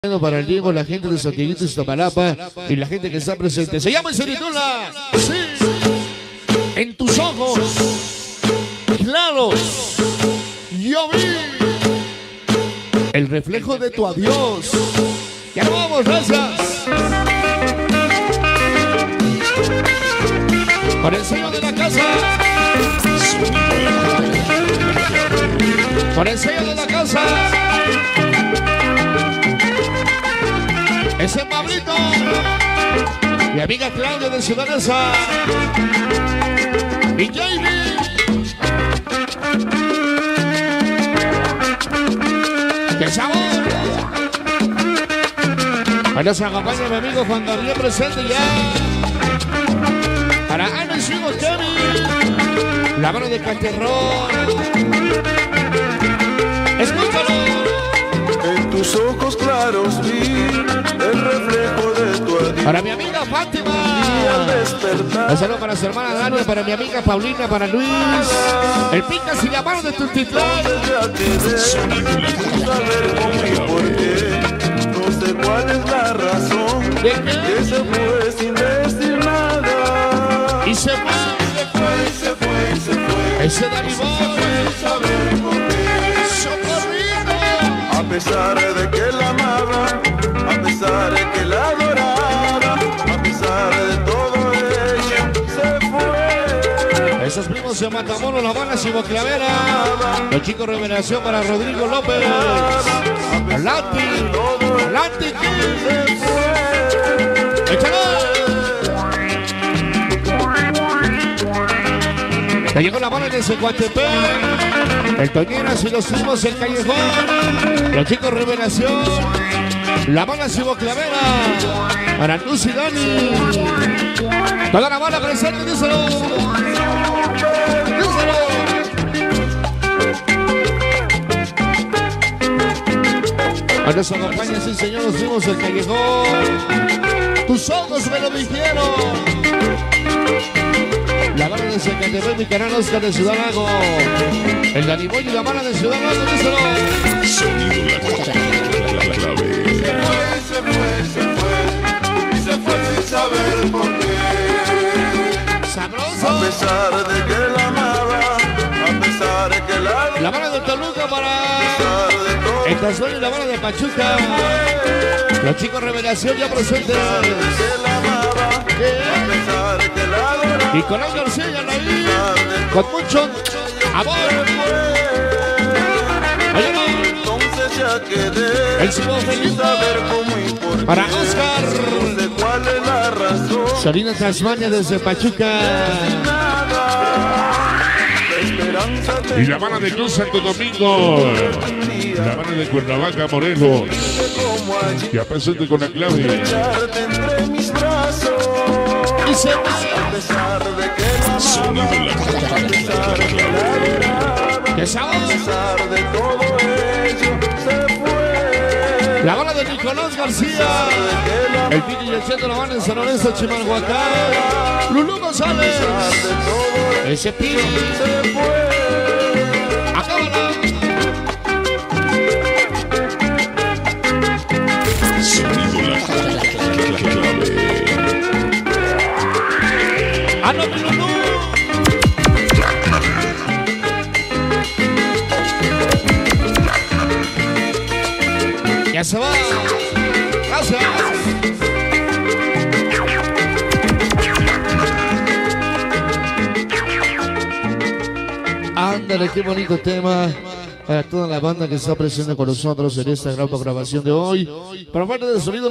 Para el Diego, la gente de Santiaguito y Iztapalapa y la gente que está presente. Se llama y se titula sí. En tus ojos claros yo vi el reflejo de tu adiós. Ya nos vamos, gracias. Por el sello de la casa. Por el sello de la casa. Ese Pablito, mi amiga Claudia de Ciudadanesa, y Jamie. ¡Qué sabor! Bueno, se acompaña mi amigo Juan Gabriel presente ya. Para Ana y su hijo Kevin, la mano de Caterrón. Escúchalo. En tus ojos claros vi el reflejo de tu adiós. Para mi amiga Fátima. Un saludo para su hermana Dania, para mi amiga Paulina, para Luis. El Picas y la mano de Tultitlán. No sé cuál es la razón ¿De qué? que se fue sin decir nada. Y se fue. Se fue. Ese Dani Boy. Saber por qué. A pesar de que la amaba, a pesar de que la adoraba, a pesar de todo ella se fue. Esos primos de Matamoros, La Habana, Clavera. Los chicos Revelación para Rodrigo López. Lati. ¡Échale! Te llegó la mano en el Cecuatepec. El Toñeras y los primos el Callejón. Los chicos Revelación. La mano Cibo Clavera. Para Luz y Dani. Toda la mano presente, díselo. A nos acompaña, sí señor, los primos el Callejón. Tus ojos me lo dijeron. La mano de Zacatepec, mi canal Oscar de Ciudad Lago. El Dani Boy y la mano de Ciudad Lago, díselo. Sonido la clave. Se fue sin saber por qué. Sabroso. A pesar de que la amaba, a pesar de que la mano de Toluca para el Tazuelo y la mano de Pachuca. Los chicos Revelación ya presentes. Y con Ángel García ahí, con mucho amor. El Simón Felipe para Oscar. Salina Tasmania desde Pachuca. Y la mano de Cruz Santo Domingo. La mano de Cuernavaca, Morelos. Ya presente con la clave. Y se Sonido la clave. ¡Qué sabor! La bala de Nicolás García. El Pini y el Cheto la van en San Lorenzo, Chimalhuacán. Lulú González. Ese Pini. Acábala. Sonido la clave. ¡Anote, Lulú! Ya se va. Gracias. Ándale, qué bonito tema para toda la banda que está presente con nosotros en esta gran grabación de hoy. Para parte del sonido.